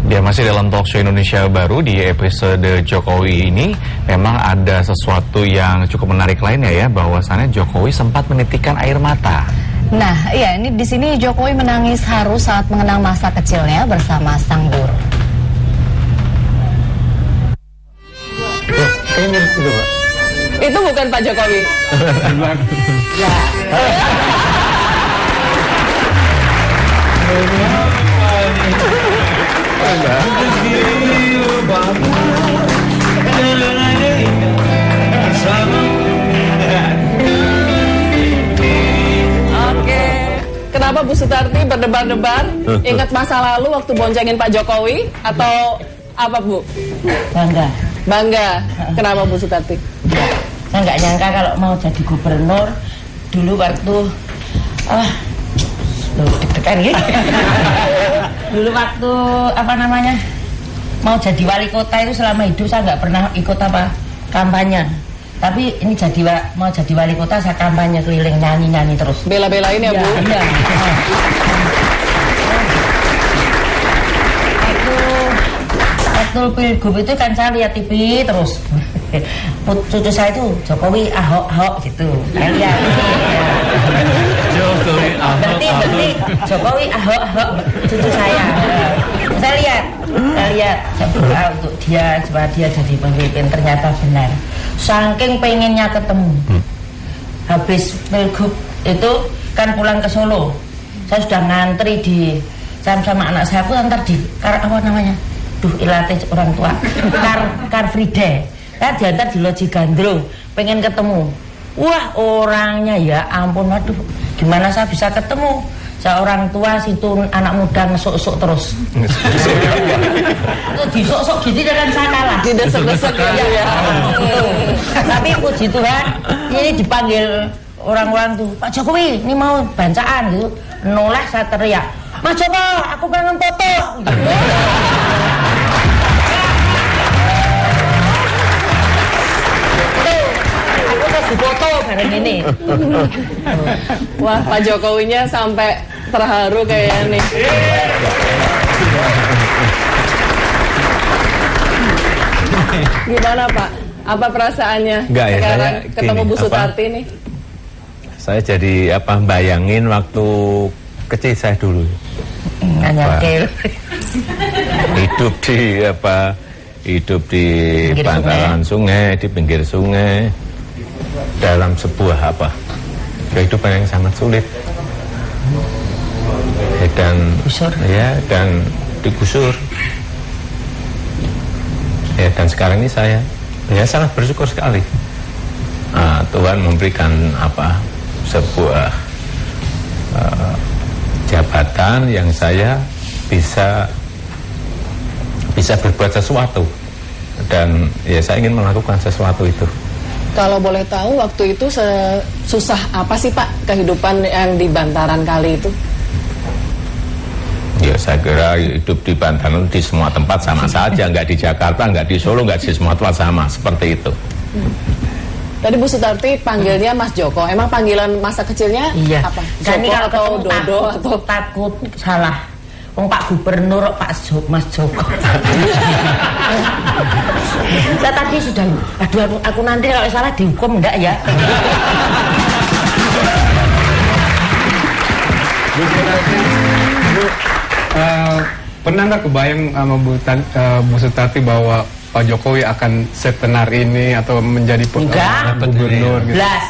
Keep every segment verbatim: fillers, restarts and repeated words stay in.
Ya, masih dalam Talk Show Indonesia Baru di episode Jokowi ini memang ada sesuatu yang cukup menarik lainnya ya, bahwasannya Jokowi sempat menitikkan air mata. Nah, iya, ini di sini Jokowi menangis haru saat mengenang masa kecilnya bersama sang guru. Oh, kayaknya itu, Pak. Itu bukan Pak Jokowi. Ya. Oke, kenapa Bu Sutarti berdebar-debar? Ingat masa lalu waktu boncengin Pak Jokowi atau apa, Bu? Bangga. Bangga. Kenapa Bu Sutarti? Ya, saya nggak nyangka kalau mau jadi gubernur dulu waktu ah deg-degan gitu. Dulu waktu apa namanya mau jadi wali kota itu selama hidup saya nggak pernah ikut apa kampanye. Tapi ini jadi mau jadi wali kota saya kampanye keliling nyanyi-nyanyi terus. Bela-belain ya, Bu? Iya. Waktu waktu pilgub itu kan saya lihat T V terus. Cucu saya itu Jokowi, Ahok, Ahok gitu. Saya lihat. Jokowi, Ahok, Berarti, berarti Jokowi, Ahok, Ahok cucu saya. Saya lihat, saya lihat. Saya berdoa untuk dia supaya dia jadi pemimpin. Ternyata benar. Saking pengennya ketemu. Habis pilgub itu kan pulang ke Solo. Saya sudah ngantri di sama-sama anak saya pun antar di kar apa namanya? Duh, ilate orang tua. Car Car Free Day. Saya diantar di Loji Gandrung, pengen ketemu. Wah, orangnya ya ampun, waduh, gimana saya bisa ketemu? Saya orang tua, situ anak muda ngesuk-suk terus. Itu disuk-suk gitu kan saya kalah. Didesek-desek ya, ya. Tapi puji Tuhan, ini dipanggil orang-orang tuh, Pak Jokowi, ini mau bancaan gitu. Noleh saya teriak, Mas Joko, aku pengen foto. Foto bareng ini. Wah, Pak Jokowinya sampai terharu kayaknya nih. Gimana Pak? Apa perasaannya Enggak, ya, sekarang saya ketemu gini, Bu Sutarti apa, nih? Saya jadi apa bayangin waktu kecil saya dulu. Apa, hidup di apa hidup di pinggir bantaran sungai. sungai, di pinggir sungai. Dalam sebuah apa kehidupan yang sangat sulit ya, dan Gusur. ya dan digusur ya, dan sekarang ini saya ya sangat bersyukur sekali. Nah, Tuhan memberikan apa sebuah uh, jabatan yang saya bisa bisa berbuat sesuatu, dan ya saya ingin melakukan sesuatu itu. Kalau boleh tahu waktu itu susah apa sih Pak kehidupan yang di bantaran kali itu? Ya saya kira hidup di bantaran di semua tempat sama saja, nggak di Jakarta, nggak di Solo, nggak di semua tempat sama seperti itu. Hmm. Tadi Bu Sutarti panggilnya Mas Joko, emang panggilan masa kecilnya iya. apa? Joko Joko atau ketemu Dodo takut, atau takut salah. Wong Pak Gubernur, Pak Jok, Mas Joko. Saya tadi sudah, aduh aku, aku nanti kalau salah dihukum enggak ya? Bu, Bu uh, pernah nggak kebayang sama Bu, uh, Bu Sutarti bahwa Pak Jokowi akan setenar ini atau menjadi enggak, gubernur gitu? Belas.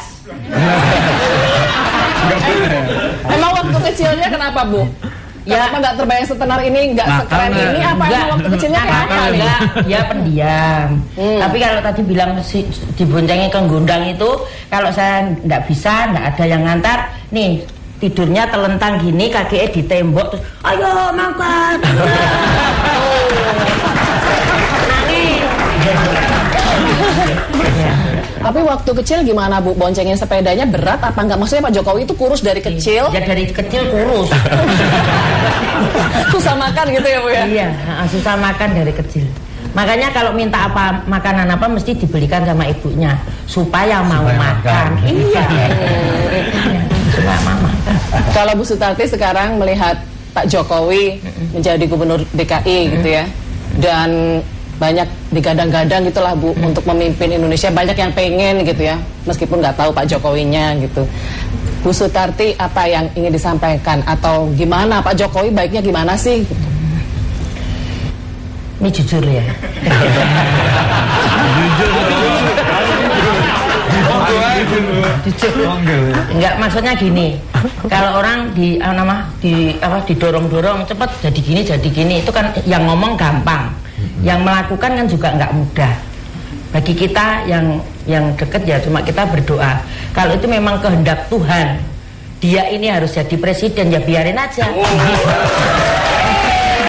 Emang waktu kecilnya kenapa Bu? Ya, apa nggak terbayang setenar ini, nggak sekeren ini, apa enggak, emang waktu kecilnya kayak apa nih? Enggak, dia pendiam. Hmm. Tapi kalau tadi bilang si, diboncengi ke gondang itu, kalau saya nggak bisa, nggak ada yang ngantar, nih tidurnya telentang gini, kakinya di tembok, terus, ayo makan. Nangis. Tapi waktu kecil gimana Bu? Boncengin sepedanya berat apa enggak? Maksudnya Pak Jokowi itu kurus dari kecil? Ya dari kecil kurus. Susah makan gitu ya Bu ya? Iya, susah makan dari kecil. Makanya kalau minta apa makanan apa mesti dibelikan sama ibunya supaya mau supaya makan. makan. Iya. Supaya mau makan. Kalau Bu Sutarti sekarang melihat Pak Jokowi menjadi gubernur D K I gitu ya, dan banyak digadang-gadang gitulah Bu untuk memimpin Indonesia, banyak yang pengen gitu ya, meskipun nggak tahu Pak Jokowinya gitu. Bu Sutarti, apa yang ingin disampaikan atau gimana Pak Jokowi baiknya gimana sih? Gitu. Ini jujur ya. Jujur. Enggak, maksudnya gini. Kalau orang di apa nama di apa didorong-dorong cepat jadi gini jadi gini, itu kan yang ngomong gampang. Yang melakukan kan juga nggak mudah. Bagi kita yang yang deket ya cuma kita berdoa. Kalau itu memang kehendak Tuhan, dia ini harus jadi presiden, ya biarin aja.